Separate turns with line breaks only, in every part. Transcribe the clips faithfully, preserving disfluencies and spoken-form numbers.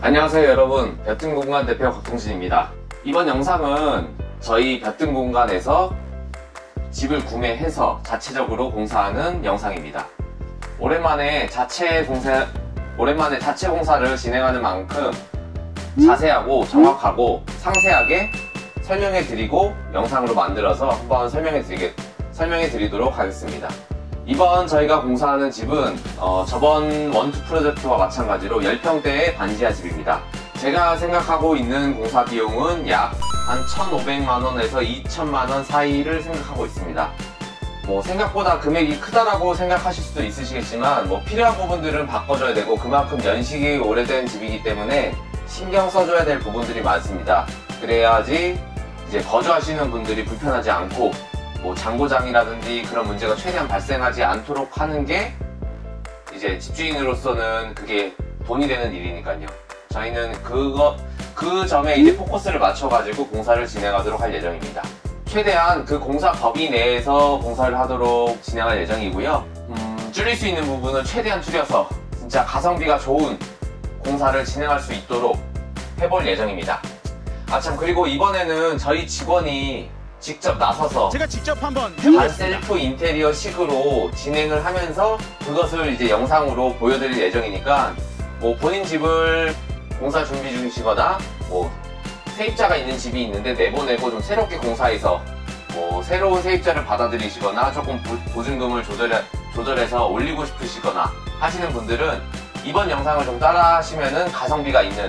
안녕하세요 여러분, 볕든공간 대표 곽동진입니다. 이번 영상은 저희 볕든공간에서 집을 구매해서 자체적으로 공사하는 영상입니다. 오랜만에 자체 공사, 오랜만에 자체 공사를 진행하는 만큼 자세하고 정확하고 상세하게 설명해 드리고 영상으로 만들어서 한번 설명해 드리게, 설명해 드리도록 하겠습니다. 이번 저희가 공사하는 집은 어, 저번 원투 프로젝트와 마찬가지로 십 평대의 반지하 집입니다. 제가 생각하고 있는 공사 비용은 약 한 천오백만 원에서 이천만 원 사이를 생각하고 있습니다. 뭐 생각보다 금액이 크다라고 생각하실 수도 있으시겠지만 뭐 필요한 부분들은 바꿔줘야 되고 그만큼 연식이 오래된 집이기 때문에 신경 써줘야 될 부분들이 많습니다. 그래야지 이제 거주하시는 분들이 불편하지 않고 뭐 장고장이라든지 그런 문제가 최대한 발생하지 않도록 하는 게 이제 집주인으로서는 그게 돈이 되는 일이니까요. 저희는 그거 그 점에 이제 포커스를 맞춰가지고 공사를 진행하도록 할 예정입니다. 최대한 그 공사 범위 내에서 공사를 하도록 진행할 예정이고요. 음, 줄일 수 있는 부분은 최대한 줄여서 진짜 가성비가 좋은 공사를 진행할 수 있도록 해볼 예정입니다. 아 참, 그리고 이번에는 저희 직원이 직접 나서서
제가 직접 한번 해보겠습니다.
반셀프 인테리어 식으로 진행을 하면서 그것을 이제 영상으로 보여드릴 예정이니까 뭐 본인 집을 공사 준비 중이시거나 뭐 세입자가 있는 집이 있는데 내보내고 좀 새롭게 공사해서 뭐 새로운 세입자를 받아들이시거나 조금 보증금을 조절해, 조절해서 올리고 싶으시거나 하시는 분들은 이번 영상을 좀 따라 하시면은 가성비가 있는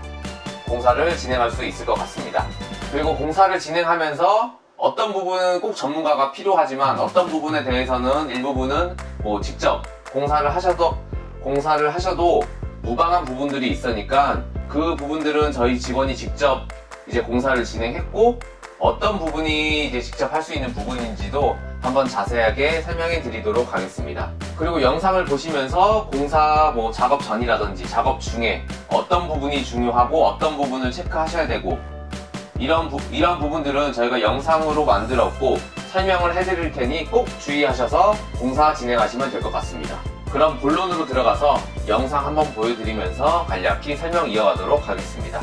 공사를 진행할 수 있을 것 같습니다. 그리고 공사를 진행하면서 어떤 부분은 꼭 전문가가 필요하지만 어떤 부분에 대해서는 일부분은 뭐 직접 공사를 하셔도 공사를 하셔도 무방한 부분들이 있으니까 그 부분들은 저희 직원이 직접 이제 공사를 진행했고 어떤 부분이 이제 직접 할 수 있는 부분인지도 한번 자세하게 설명해 드리도록 하겠습니다. 그리고 영상을 보시면서 공사 뭐 작업 전이라든지 작업 중에 어떤 부분이 중요하고 어떤 부분을 체크하셔야 되고 이런, 부, 이런 부분들은 저희가 영상으로 만들었고 설명을 해드릴 테니 꼭 주의하셔서 공사 진행하시면 될 것 같습니다. 그럼 본론으로 들어가서 영상 한번 보여드리면서 간략히 설명 이어가도록 하겠습니다.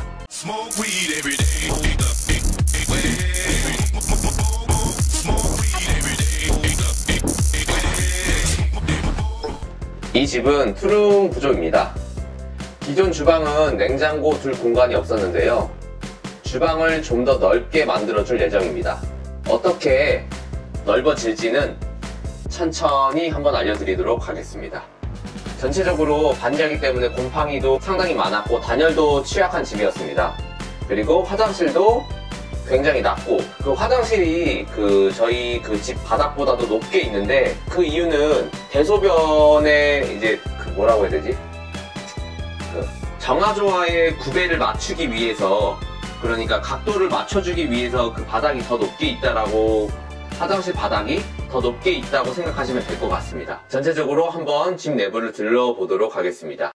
이 집은 투룸 구조입니다. 기존 주방은 냉장고 둘 공간이 없었는데요. 주방을 좀 더 넓게 만들어줄 예정입니다. 어떻게 넓어질지는 천천히 한번 알려드리도록 하겠습니다. 전체적으로 반지하기 때문에 곰팡이도 상당히 많았고 단열도 취약한 집이었습니다. 그리고 화장실도 굉장히 낮고 그 화장실이 그 저희 그 집 바닥보다도 높게 있는데 그 이유는 대소변에 이제 그 뭐라고 해야 되지? 그 정화조화의 구배를 맞추기 위해서 그러니까 각도를 맞춰주기 위해서 그 바닥이 더 높게 있다라고 화장실 바닥이 더 높게 있다고 생각하시면 될 것 같습니다. 전체적으로 한번 집 내부를 들러보도록 하겠습니다.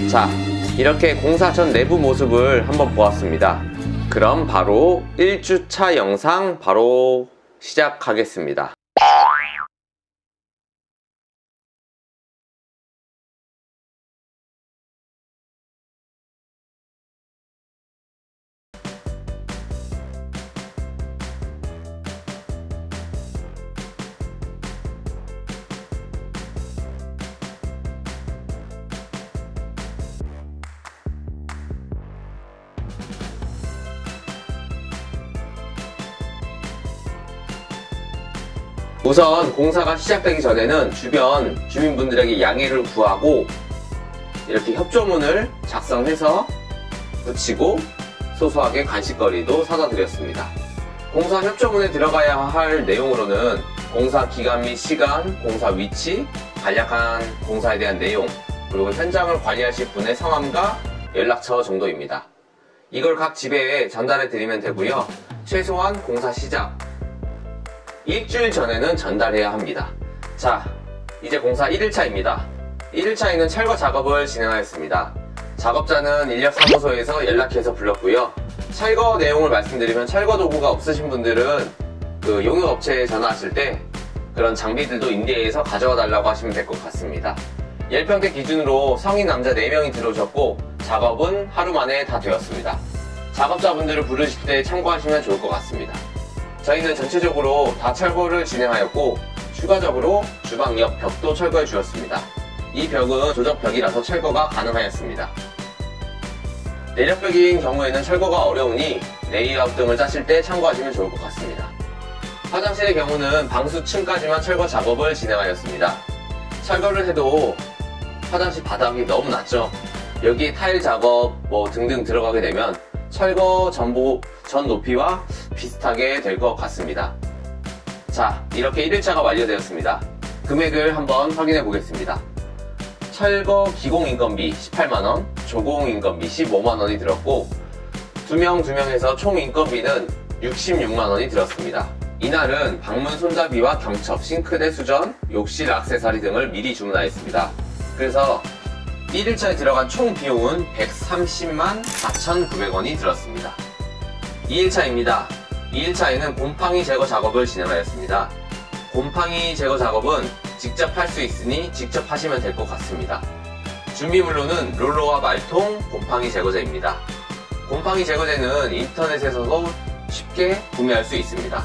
자, 이렇게 공사 전 내부 모습을 한번 보았습니다. 그럼 바로 일 주차 영상 바로 시작하겠습니다. 우선 공사가 시작되기 전에는 주변 주민분들에게 양해를 구하고 이렇게 협조문을 작성해서 붙이고 소소하게 간식거리도 사다 드렸습니다. 공사 협조문에 들어가야 할 내용으로는 공사 기간 및 시간, 공사 위치, 간략한 공사에 대한 내용, 그리고 현장을 관리하실 분의 성함과 연락처 정도입니다. 이걸 각 집에 전달해 드리면 되고요. 최소한 공사 시작 일주일 전에는 전달해야 합니다. 자, 이제 공사 일 일차입니다. 일 일차에는 철거 작업을 진행하였습니다. 작업자는 인력사무소에서 연락해서 불렀고요. 철거 내용을 말씀드리면 철거 도구가 없으신 분들은 그 용역업체에 전화하실 때 그런 장비들도 인계해서 가져와 달라고 하시면 될 것 같습니다. 열평대 기준으로 성인 남자 네 명이 들어오셨고 작업은 하루 만에 다 되었습니다. 작업자분들을 부르실 때 참고하시면 좋을 것 같습니다. 저희는 전체적으로 다 철거를 진행하였고 추가적으로 주방 옆 벽도 철거해 주었습니다. 이 벽은 조적벽이라서 철거가 가능하였습니다. 내력벽인 경우에는 철거가 어려우니 레이아웃 등을 짜실 때 참고하시면 좋을 것 같습니다. 화장실의 경우는 방수층까지만 철거 작업을 진행하였습니다. 철거를 해도 화장실 바닥이 너무 낮죠. 여기에 타일 작업 뭐 등등 들어가게 되면 철거 전부 전 높이와 비슷하게 될 것 같습니다. 자, 이렇게 일 일차가 완료되었습니다. 금액을 한번 확인해 보겠습니다. 철거 기공인건비 십팔만 원, 조공인건비 십오만 원이 들었고 두 명 두 명에서 총 인건비는 육십육만 원이 들었습니다. 이날은 방문 손잡이와 경첩, 싱크대 수전, 욕실 액세서리 등을 미리 주문하였습니다. 그래서 일 일차에 들어간 총 비용은 백삼십만 사천구백 원이 들었습니다. 이 일차입니다. 이 일차에는 곰팡이 제거 작업을 진행하였습니다. 곰팡이 제거 작업은 직접 할 수 있으니 직접 하시면 될 것 같습니다. 준비물로는 롤러와 말통, 곰팡이 제거제입니다. 곰팡이 제거제는 인터넷에서도 쉽게 구매할 수 있습니다.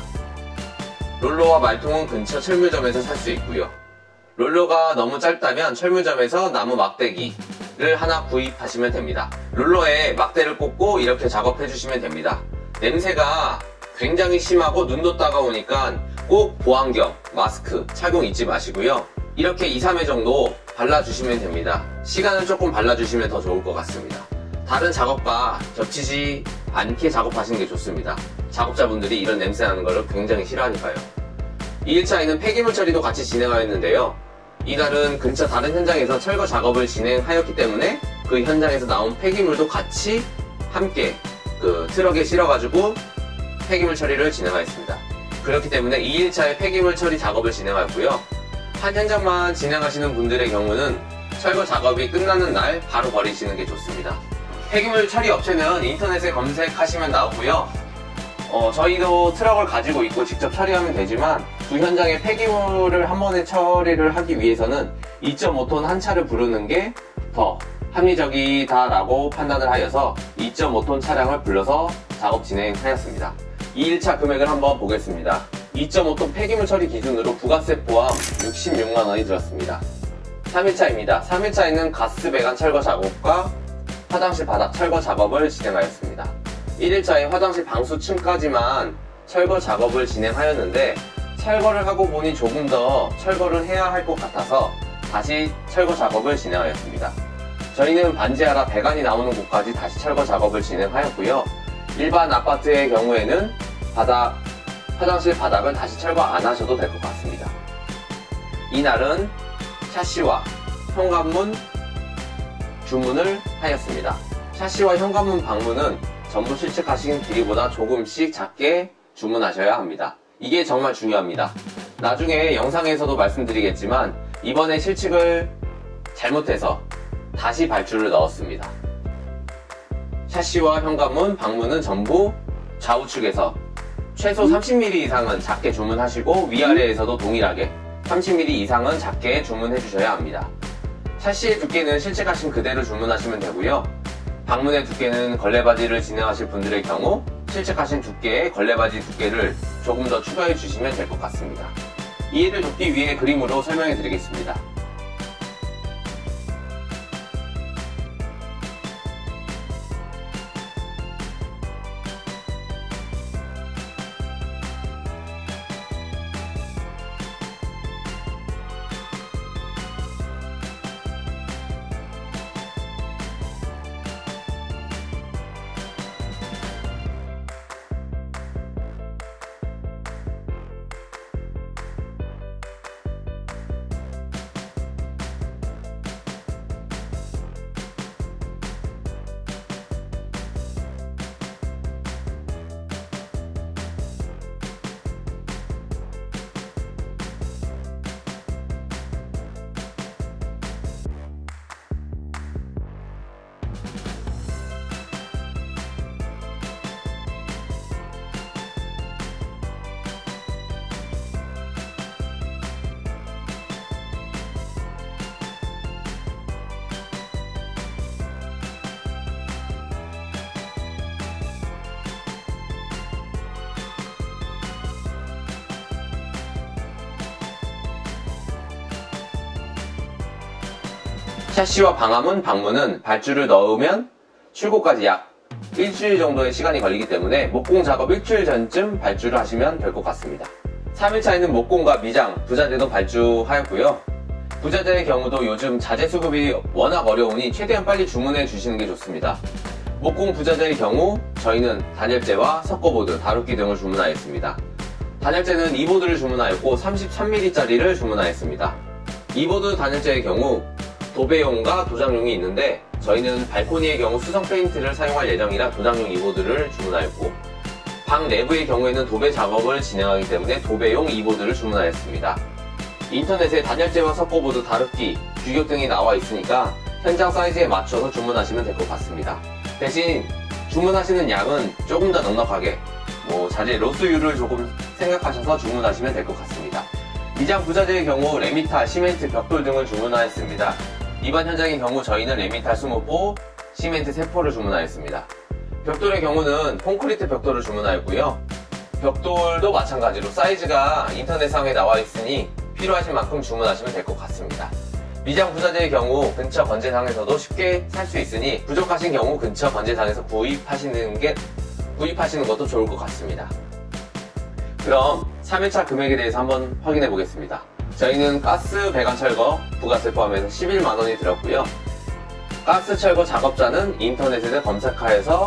롤러와 말통은 근처 철물점에서 살 수 있고요. 롤러가 너무 짧다면 철물점에서 나무 막대기를 하나 구입하시면 됩니다. 롤러에 막대를 꽂고 이렇게 작업해 주시면 됩니다. 냄새가 굉장히 심하고 눈도 따가우니까 꼭 보안경, 마스크 착용 잊지 마시고요. 이렇게 이, 삼 회 정도 발라주시면 됩니다. 시간을 조금 발라주시면 더 좋을 것 같습니다. 다른 작업과 겹치지 않게 작업하시는 게 좋습니다. 작업자분들이 이런 냄새 나는 것을 굉장히 싫어하니까요. 이 일차에는 폐기물 처리도 같이 진행하였는데요. 이날은 근처 다른 현장에서 철거 작업을 진행하였기 때문에 그 현장에서 나온 폐기물도 같이 함께 그 트럭에 실어가지고 폐기물 처리를 진행하였습니다. 그렇기 때문에 이 일차에 폐기물 처리 작업을 진행하였고요. 한 현장만 진행하시는 분들의 경우는 철거 작업이 끝나는 날 바로 버리시는 게 좋습니다. 폐기물 처리 업체는 인터넷에 검색하시면 나오고요. 어, 저희도 트럭을 가지고 있고 직접 처리하면 되지만 두 현장의 폐기물을 한 번에 처리를 하기 위해서는 이 점 오 톤 한 차를 부르는 게 더 합리적이다라고 판단을 하여서 이 점 오 톤 차량을 불러서 작업 진행하였습니다. 이 일차 금액을 한번 보겠습니다. 이 점 오 톤 폐기물 처리 기준으로 부가세 포함 육십육만 원이 들었습니다. 삼 일차입니다. 삼 일차에는 가스 배관 철거 작업과 화장실 바닥 철거 작업을 진행하였습니다. 일 일차에 화장실 방수층까지만 철거 작업을 진행하였는데 철거를 하고 보니 조금 더 철거를 해야 할 것 같아서 다시 철거 작업을 진행하였습니다. 저희는 반지하라 배관이 나오는 곳까지 다시 철거 작업을 진행하였고요. 일반 아파트의 경우에는 바닥, 화장실 바닥은 다시 철거 안 하셔도 될 것 같습니다. 이날은 샤시와 현관문 주문을 하였습니다. 샤시와 현관문 방문은 전부 실측하신 길이보다 조금씩 작게 주문하셔야 합니다. 이게 정말 중요합니다. 나중에 영상에서도 말씀드리겠지만 이번에 실측을 잘못해서 다시 발주를 넣었습니다. 샤시와 현관문, 방문은 전부 좌우측에서 최소 삼십 밀리미터 이상은 작게 주문하시고 위아래에서도 동일하게 삼십 밀리미터 이상은 작게 주문해 주셔야 합니다. 샤시의 두께는 실제 값인 그대로 주문하시면 되고요. 방문의 두께는 걸레바디를 진행하실 분들의 경우 실제 값인 두께의 걸레바디 두께를 조금 더 추가해 주시면 될 것 같습니다. 이해를 돕기 위해 그림으로 설명해 드리겠습니다. 샤시와 방화문, 방문은 발주를 넣으면 출고까지 약 일주일 정도의 시간이 걸리기 때문에 목공 작업 일주일 전쯤 발주를 하시면 될 것 같습니다. 삼 일차에는 목공과 미장, 부자재도 발주하였고요. 부자재의 경우도 요즘 자재 수급이 워낙 어려우니 최대한 빨리 주문해 주시는 게 좋습니다. 목공 부자재의 경우 저희는 단열재와 석고보드, 다루기 등을 주문하였습니다. 단열재는 이 보드를 주문하였고 삼십삼 밀리미터짜리를 주문하였습니다. 이 보드 단열재의 경우 도배용과 도장용이 있는데 저희는 발코니의 경우 수성 페인트를 사용할 예정이라 도장용 이 보드를 주문하였고 방 내부의 경우에는 도배 작업을 진행하기 때문에 도배용 이 보드를 주문하였습니다. 인터넷에 단열재와 석고보드, 다루기, 규격 등이 나와 있으니까 현장 사이즈에 맞춰서 주문하시면 될 것 같습니다. 대신 주문하시는 양은 조금 더 넉넉하게 뭐 자재 로스율을 조금 생각하셔서 주문하시면 될 것 같습니다. 미장 부자재의 경우 레미탈, 시멘트, 벽돌 등을 주문하였습니다. 이번 현장의 경우 저희는 레미탈 이십 보, 시멘트 세 포를 주문하였습니다. 벽돌의 경우는 콘크리트 벽돌을 주문하였고요. 벽돌도 마찬가지로 사이즈가 인터넷상에 나와 있으니 필요하신 만큼 주문하시면 될 것 같습니다. 미장 부자재의 경우 근처 건재상에서도 쉽게 살 수 있으니 부족하신 경우 근처 건재상에서 구입하시는 게 구입하시는 것도 좋을 것 같습니다. 그럼 삼 일차 금액에 대해서 한번 확인해 보겠습니다. 저희는 가스 배관 철거, 부가세 포함해서 십일만 원이 들었고요. 가스 철거 작업자는 인터넷에서 검색하여서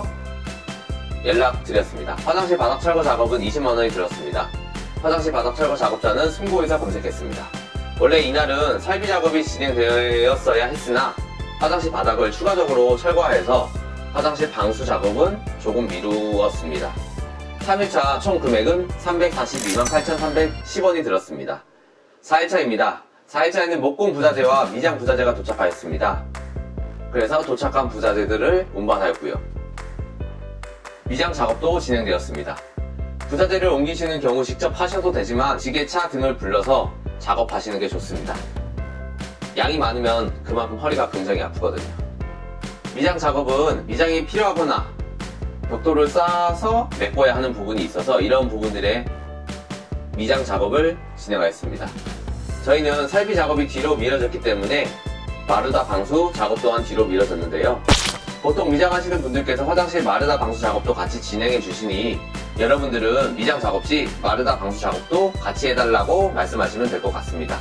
연락드렸습니다. 화장실 바닥 철거 작업은 이십만 원이 들었습니다. 화장실 바닥 철거 작업자는 승고에서 검색했습니다. 원래 이날은 설비 작업이 진행되었어야 했으나 화장실 바닥을 추가적으로 철거하여서 화장실 방수 작업은 조금 미루었습니다. 삼 일차 총 금액은 삼백사십이만 팔천삼백십 원이 들었습니다. 사 일차입니다. 사 일차에는 목공 부자재와 미장 부자재가 도착하였습니다. 그래서 도착한 부자재들을 운반하였고요. 미장 작업도 진행되었습니다. 부자재를 옮기시는 경우 직접 하셔도 되지만 지게차 등을 불러서 작업하시는 게 좋습니다. 양이 많으면 그만큼 허리가 굉장히 아프거든요. 미장 작업은 미장이 필요하거나 벽돌을 쌓아서 메꿔야 하는 부분이 있어서 이런 부분들의 미장 작업을 진행하였습니다. 저희는 설비 작업이 뒤로 미뤄졌기 때문에 마르다 방수 작업 또한 뒤로 미뤄졌는데요. 보통 미장하시는 분들께서 화장실 마르다 방수 작업도 같이 진행해 주시니 여러분들은 미장 작업 시 마르다 방수 작업도 같이 해달라고 말씀하시면 될 것 같습니다.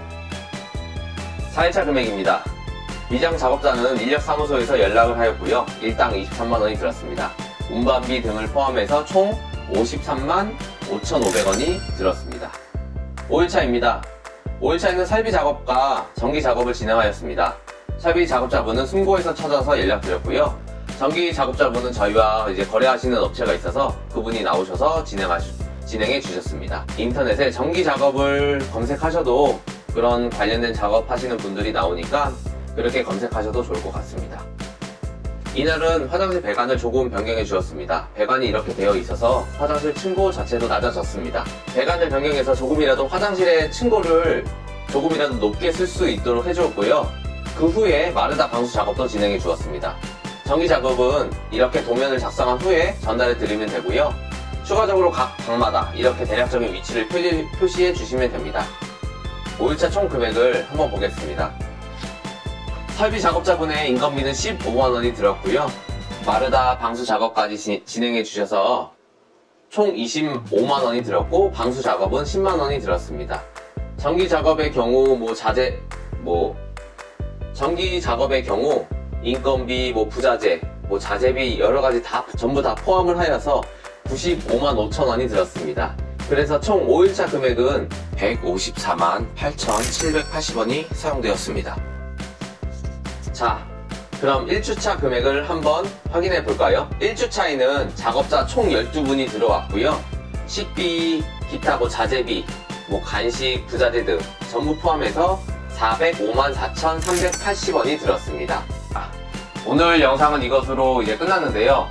사 일차 금액입니다. 미장 작업자는 인력사무소에서 연락을 하였고요. 일당 이십삼만 원이 들었습니다. 운반비 등을 포함해서 총 오십삼만 오천오백 원이 들었습니다. 오 일차입니다. 오 일차에는 설비 작업과 전기 작업을 진행하였습니다. 설비 작업자분은 승고에서 찾아서 연락드렸고요. 전기 작업자분은 저희와 이제 거래하시는 업체가 있어서 그분이 나오셔서 진행하시, 진행해 주셨습니다. 인터넷에 전기 작업을 검색하셔도 그런 관련된 작업하시는 분들이 나오니까 그렇게 검색하셔도 좋을 것 같습니다. 이날은 화장실 배관을 조금 변경해 주었습니다. 배관이 이렇게 되어 있어서 화장실 층고 자체도 낮아졌습니다. 배관을 변경해서 조금이라도 화장실의 층고를 조금이라도 높게 쓸 수 있도록 해주었고요. 그 후에 마르다 방수 작업도 진행해 주었습니다. 전기 작업은 이렇게 도면을 작성한 후에 전달해 드리면 되고요. 추가적으로 각 방마다 이렇게 대략적인 위치를 표시, 표시해 주시면 됩니다. 오 일차 총 금액을 한번 보겠습니다. 설비 작업자분의 인건비는 십오만 원이 들었고요. 마르다 방수 작업까지 지, 진행해 주셔서 총 이십오만 원이 들었고, 방수 작업은 십만 원이 들었습니다. 전기 작업의 경우 뭐 자재 뭐 전기 작업의 경우 인건비, 뭐 부자재, 뭐 자재비 여러가지 다 전부 다 포함을 하여서 구십오만 오천 원이 들었습니다. 그래서 총 오 일차 금액은 백오십사만 팔천칠백팔십 원이 사용되었습니다. 자, 그럼 일 주차 금액을 한번 확인해 볼까요? 일 주차에는 작업자 총 열두 분이 들어왔고요. 식비, 기타 뭐 자재비, 뭐 간식, 부자재 등 전부 포함해서 사백오만 사천삼백팔십 원이 들었습니다. 아, 오늘 영상은 이것으로 이제 끝났는데요.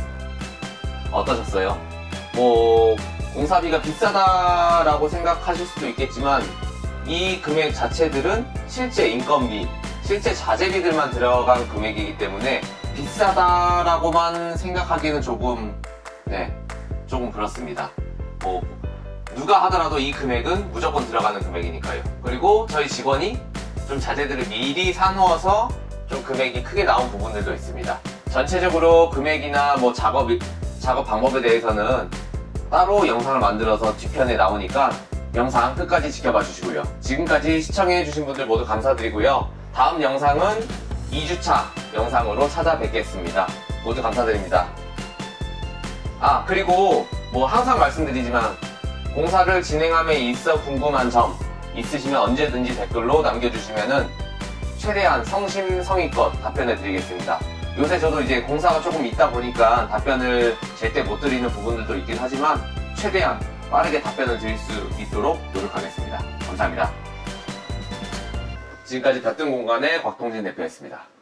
어떠셨어요? 뭐 공사비가 비싸다라고 생각하실 수도 있겠지만 이 금액 자체들은 실제 인건비, 실제 자재비들만 들어간 금액이기 때문에 비싸다라고만 생각하기는 조금 네 조금 그렇습니다. 뭐 누가 하더라도 이 금액은 무조건 들어가는 금액이니까요. 그리고 저희 직원이 좀 자재들을 미리 사놓아서 좀 금액이 크게 나온 부분들도 있습니다. 전체적으로 금액이나 뭐 작업, 작업 방법에 대해서는 따로 영상을 만들어서 뒤편에 나오니까 영상 끝까지 지켜봐 주시고요. 지금까지 시청해 주신 분들 모두 감사드리고요. 다음 영상은 이 주차 영상으로 찾아뵙겠습니다. 모두 감사드립니다. 아, 그리고 뭐 항상 말씀드리지만 공사를 진행함에 있어 궁금한 점 있으시면 언제든지 댓글로 남겨주시면은 최대한 성심성의껏 답변해 드리겠습니다. 요새 저도 이제 공사가 조금 있다 보니까 답변을 제때 못 드리는 부분들도 있긴 하지만 최대한 빠르게 답변을 드릴 수 있도록 노력하겠습니다. 감사합니다. 지금까지 볕든 공간의 곽동진 대표였습니다.